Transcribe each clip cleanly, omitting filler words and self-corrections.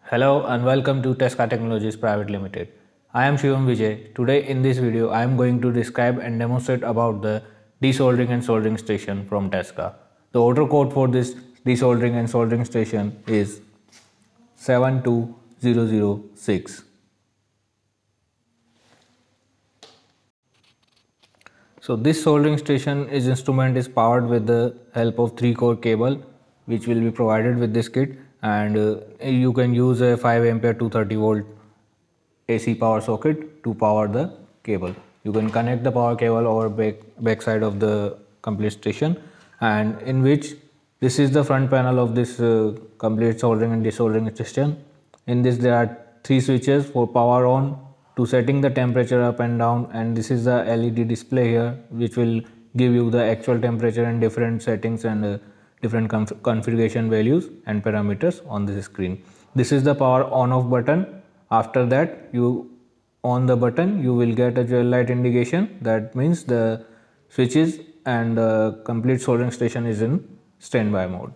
Hello and welcome to Tesca Technologies Private Limited. I am Shivam Vijay. Today in this video I am going to describe and demonstrate about the desoldering and soldering station from Tesca. The order code for this desoldering and soldering station is 72006. So this soldering station instrument is powered with the help of 3-core cable which will be provided with this kit, and you can use a 5 ampere 230 volt AC power socket to power the cable. You can connect the power cable over back side of the complete station, and in which this is the front panel of this complete soldering and desoldering station. In this there are 3 switches for power on, to setting the temperature up and down, and this is the LED display here which will give you the actual temperature and different settings and different configuration values and parameters on this screen. This is the power on off button. After that you on the button you will get a gel light indication. That means the switches and the complete soldering station is in standby mode.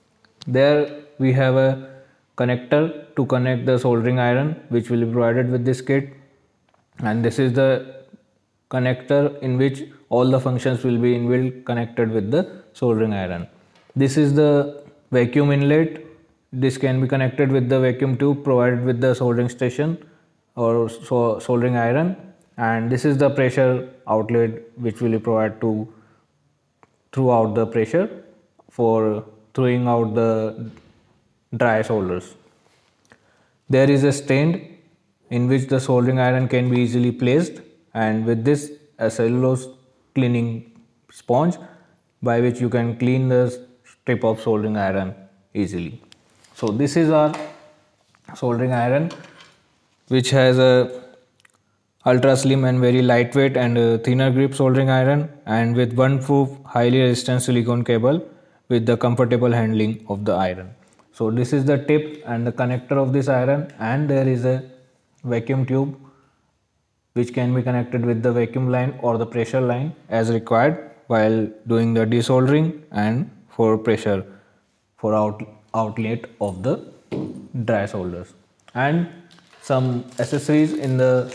There we have a connector to connect the soldering iron which will be provided with this kit, and this is the connector in which all the functions will be inbuilt connected with the soldering iron. This is the vacuum inlet. This can be connected with the vacuum tube provided with the soldering station or soldering iron, and this is the pressure outlet which will be provided to throughout the pressure for throwing out the dry solders. There is a stand in which the soldering iron can be easily placed, and with this a cellulose cleaning sponge by which you can clean the strip of soldering iron easily. So this is our soldering iron which has a ultra slim and very lightweight and thinner grip soldering iron, and with burn-proof highly resistant silicone cable with the comfortable handling of the iron. So this is the tip and the connector of this iron, and there is a vacuum tube which can be connected with the vacuum line or the pressure line as required while doing the desoldering and for pressure for outlet of the dry solders, and some accessories in the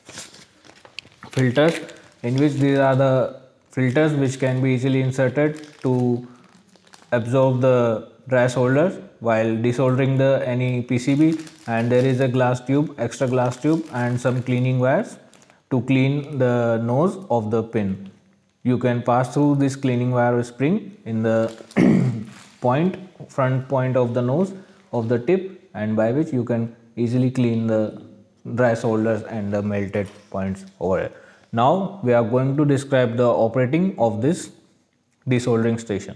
filters, in which these are the filters which can be easily inserted to absorb the dry solders while desoldering the any PCB, and there is a glass tube, extra glass tube, and some cleaning wires to clean the nose of the pin. You can pass through this cleaning wire spring in the front point of the nose of the tip, and by which you can easily clean the dry solders and the melted points over here. Now we are going to describe the operating of this desoldering station.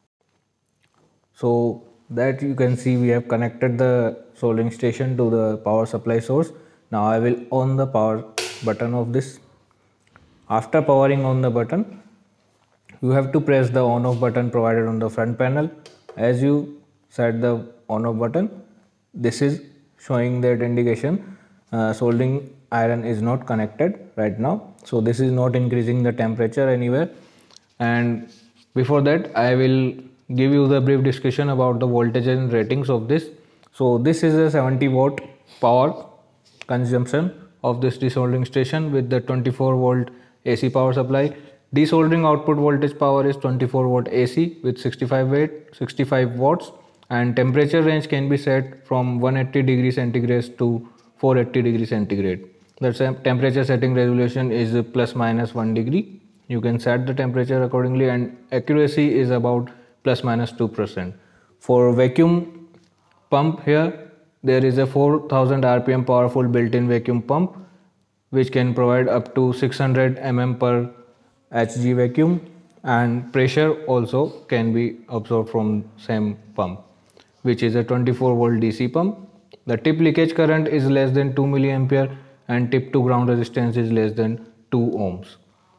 So that you can see we have connected the soldering station to the power supply source. Now I will on the power button of this. After powering on the button, you have to press the on off button provided on the front panel. As you set the on off button, this is showing that indication soldering iron is not connected right now, so this is not increasing the temperature anywhere. And before that I will give you the brief discussion about the voltage and ratings of this. So this is a 70 watt power consumption of this desoldering station with the 24 volt AC power supply. Desoldering output voltage power is 24 volt AC with 65 watts, and temperature range can be set from 180 degrees centigrade to 480 degrees centigrade. The temperature setting resolution is plus minus 1 degree. You can set the temperature accordingly, and accuracy is about plus minus 2%. For vacuum pump, here there is a 4000 rpm powerful built-in vacuum pump which can provide up to 600 mm per hg vacuum, and pressure also can be absorbed from same pump, which is a 24 volt DC pump. The tip leakage current is less than 2 milliampere and tip to ground resistance is less than 2 ohms.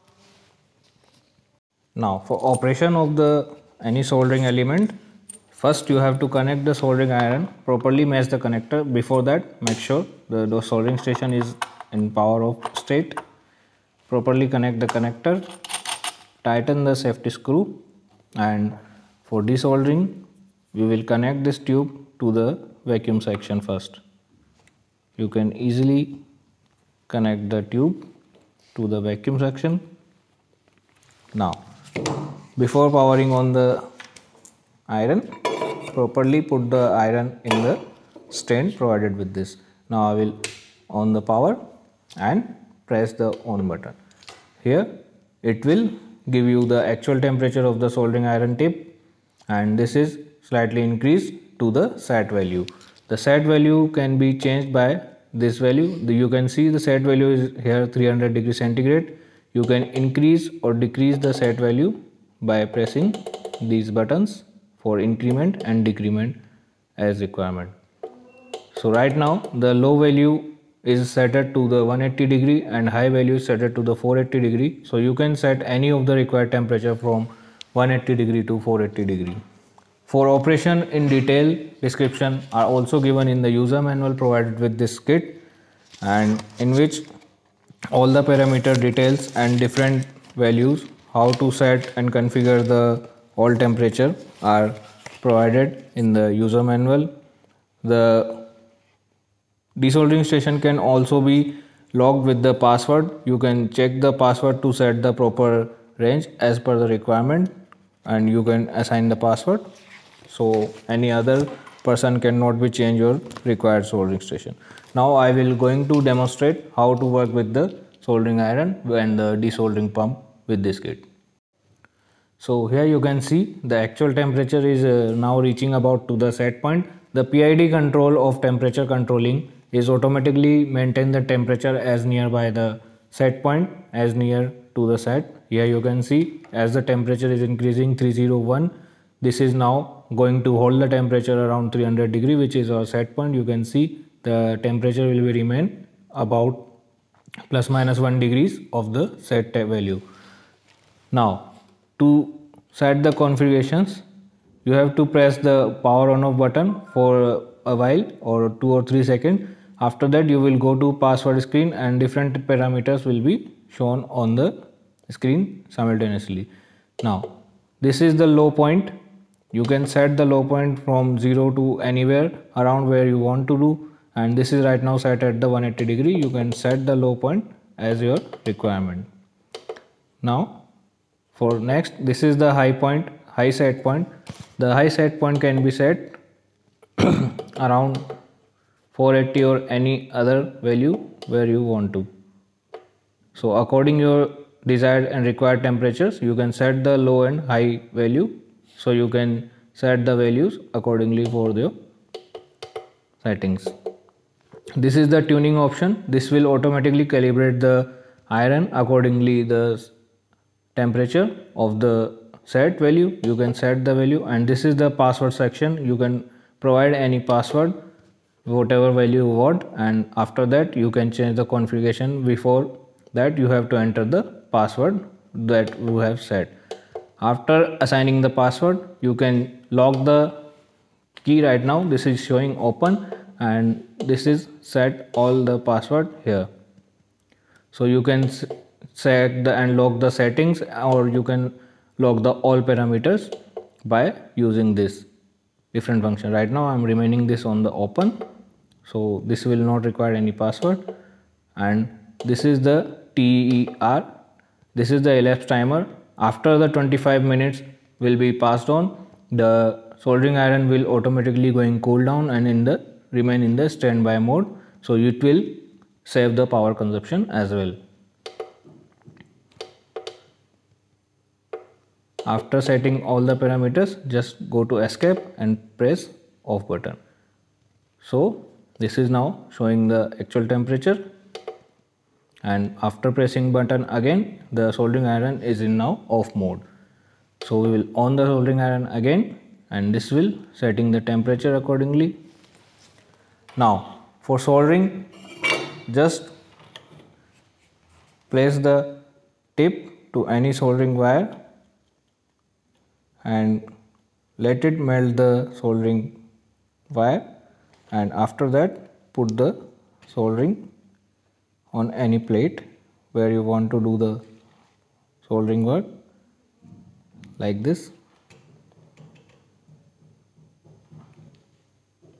Now for operation of the any soldering element, first you have to connect the soldering iron, properly match the connector. Before that, make sure the soldering station is in power off state. Properly connect the connector, tighten the safety screw, and for desoldering we will connect this tube to the vacuum section first. You can easily connect the tube to the vacuum section. Now, before powering on the iron, properly put the iron in the stand provided with this. Now I will on the power and press the on button. Here it will give you the actual temperature of the soldering iron tip, and this is slightly increased to the set value. The set value can be changed by this value. You can see the set value is here 300 degrees centigrade. You can increase or decrease the set value by pressing these buttons for increment and decrement as requirement. So right now the low value is set to the 180 degree and high value is set to the 480 degree. So you can set any of the required temperature from 180 degree to 480 degree. For operation in detail, description are also given in the user manual provided with this kit, and in which all the parameter details and different values, how to set and configure the all temperature are provided in the user manual. The desoldering station can also be logged with the password. You can check the password to set the proper range as per the requirement, and you can assign the password so any other person cannot be change your required soldering station. Now I will going to demonstrate how to work with the soldering iron and the desoldering pump with this kit. So here you can see the actual temperature is now reaching about to the set point. The PID control of temperature controlling is automatically maintain the temperature as nearby the set point as near to the set. Here you can see as the temperature is increasing 301, this is now going to hold the temperature around 300 degree, which is our set point. You can see the temperature will be remain about plus minus 1 degrees of the set value. Now to set the configurations, you have to press the power on off button for a while or 2 or 3 seconds. After that you will go to password screen and different parameters will be shown on the screen simultaneously. Now this is the low point. You can set the low point from 0 to anywhere around where you want to do, and this is right now set at the 180 degree. You can set the low point as your requirement. Now for next, this is the high point, high set point. The high set point can be set around 480 or any other value where you want to. So according your desired and required temperatures, you can set the low and high value. So you can set the values accordingly for your settings. This is the tuning option. This will automatically calibrate the iron accordingly the temperature of the set value. You can set the value, and this is the password section. You can provide any password whatever value you want, and after that you can change the configuration. Before that you have to enter the password that you have set. After assigning the password, you can lock the key. Right now this is showing open, and this is set all the password here. So you can set the and lock the settings, or you can lock the all parameters by using this different function. Right now I am remaining this on the open, so this will not require any password. And this is the TER. This is the elapsed timer. After the 25 minutes will be passed on, the soldering iron will automatically going cool down and remain in the standby mode. So it will save the power consumption as well. After setting all the parameters, just go to escape and press off button. So this is now showing the actual temperature, and after pressing button again, the soldering iron is in now off mode. So we will on the soldering iron again, and this will setting the temperature accordingly. Now for soldering, just place the tip to any soldering wire and let it melt the soldering wire, and after that put the soldering on any plate where you want to do the soldering work, like this.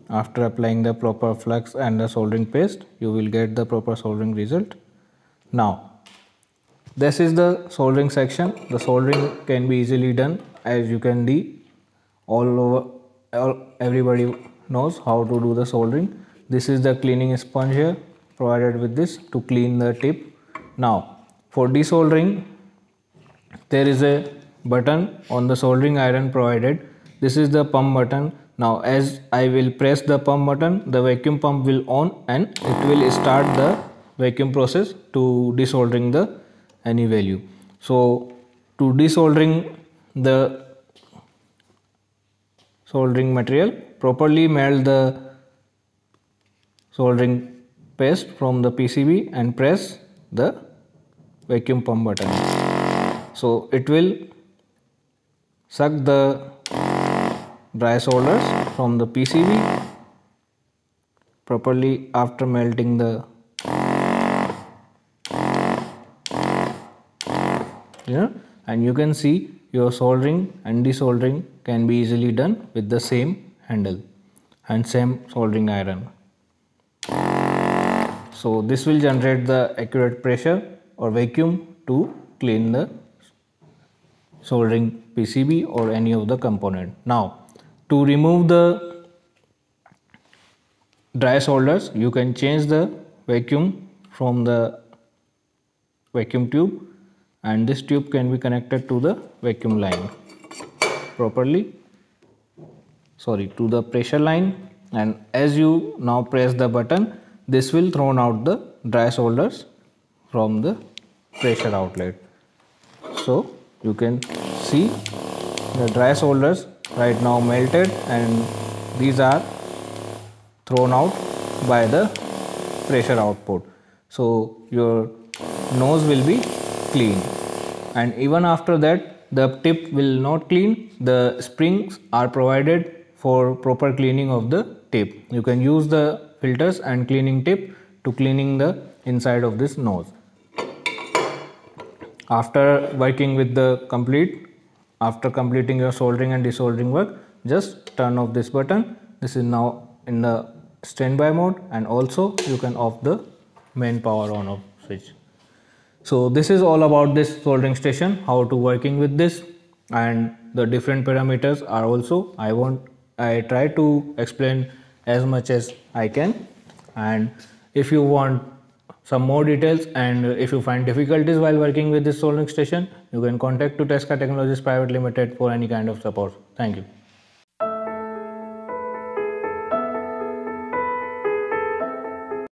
after applying the proper flux and the soldering paste, you will get the proper soldering result. Now, this is the soldering section. The soldering can be easily done, as you can see everybody knows how to do the soldering. This is the cleaning sponge here provided with this to clean the tip. Now, for desoldering, there is a button on the soldering iron provided. This is the pump button. Now, as I will press the pump button, the vacuum pump will on and it will start the vacuum process to desoldering the any value. So, to desoldering the soldering material, properly melt the soldering paste from the PCB and press the vacuum pump button. So it will suck the dry solders from the PCB properly after melting the and you can see your soldering and desoldering can be easily done with the same handle and same soldering iron. So this will generate the accurate pressure or vacuum to clean the soldering PCB or any of the component. Now, to remove the dry solders, you can change the vacuum from the vacuum tube, and this tube can be connected to the vacuum line properly, to the pressure line, and as you now press the button, this will throw out the dry solders from the pressure outlet. So you can see the dry solders right now melted, and these are thrown out by the pressure output. So your nose will be clean, and even after that the tip will not clean. The springs are provided for proper cleaning of the tip. You can use the filters and cleaning tip to cleaning the inside of this nose. After working with the after completing your soldering and desoldering work, just turn off this button. This is now in the standby mode, and also you can off the main power on off switch. So this is all about this soldering station, how to working with this, and the different parameters are also I try to explain as much as I can. And if you want some more details and if you find difficulties while working with this soldering station, you can contact to Tesca Technologies Private Limited for any kind of support. Thank you.